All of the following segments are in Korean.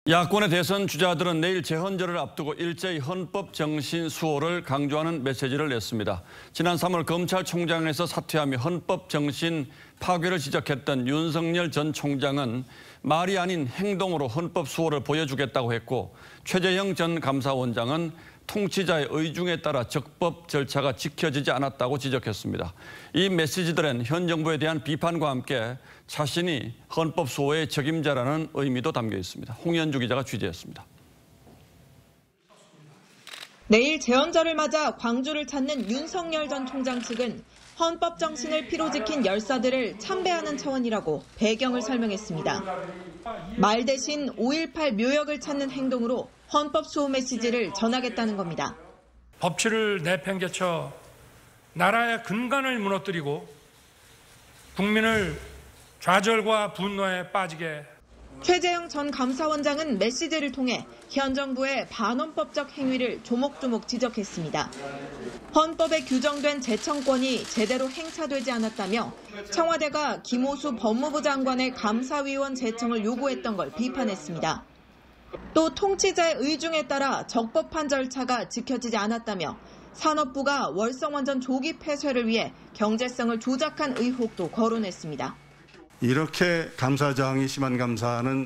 야권의 대선 주자들은 내일 재헌절을 앞두고 일제히 헌법 정신 수호를 강조하는 메시지를 냈습니다. 지난 3월 검찰총장에서 사퇴하며 헌법 정신 파괴를 지적했던 윤석열 전 총장은 말이 아닌 행동으로 헌법 수호를 보여주겠다고 했고, 최재형 전 감사원장은 통치자의 의중에 따라 적법 절차가 지켜지지 않았다고 지적했습니다. 이 메시지들은 현 정부에 대한 비판과 함께 자신이 헌법 수호의 책임자라는 의미도 담겨 있습니다. 홍현주 기자가 취재했습니다. 내일 재헌절을 맞아 광주를 찾는 윤석열 전 총장 측은 헌법 정신을 피로 지킨 열사들을 참배하는 차원이라고 배경을 설명했습니다. 말 대신 5.18 묘역을 찾는 행동으로 헌법 수호 메시지를 전하겠다는 겁니다. 법치를 내팽개쳐 나라의 근간을 무너뜨리고 국민을 좌절과 분노에 빠지게. 최재형 전 감사원장은 메시지를 통해 현 정부의 반헌법적 행위를 조목조목 지적했습니다. 헌법에 규정된 재청권이 제대로 행사되지 않았다며 청와대가 김오수 법무부 장관의 감사위원 제청을 요구했던 걸 비판했습니다. 또 통치자의 의중에 따라 적법한 절차가 지켜지지 않았다며 산업부가 월성원전 조기 폐쇄를 위해 경제성을 조작한 의혹도 거론했습니다. 이렇게 감사장이 심한 감사는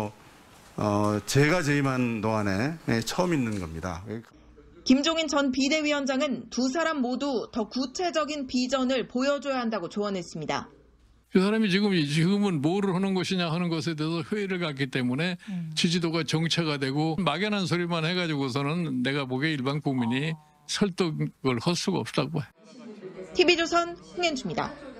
제가 재임한 동안에 처음 있는 겁니다. 김종인 전 비대위원장은 두 사람 모두 더 구체적인 비전을 보여줘야 한다고 조언했습니다. 그 사람이 지금은 뭐를 하는 것이냐 하는 것에 대해서 회의를 갖기 때문에 지지도가 정체가 되고 막연한 소리만 해가지고서는 내가 보기에 일반 국민이 설득을 할 수가 없다고 봐요. TV조선 홍현주입니다.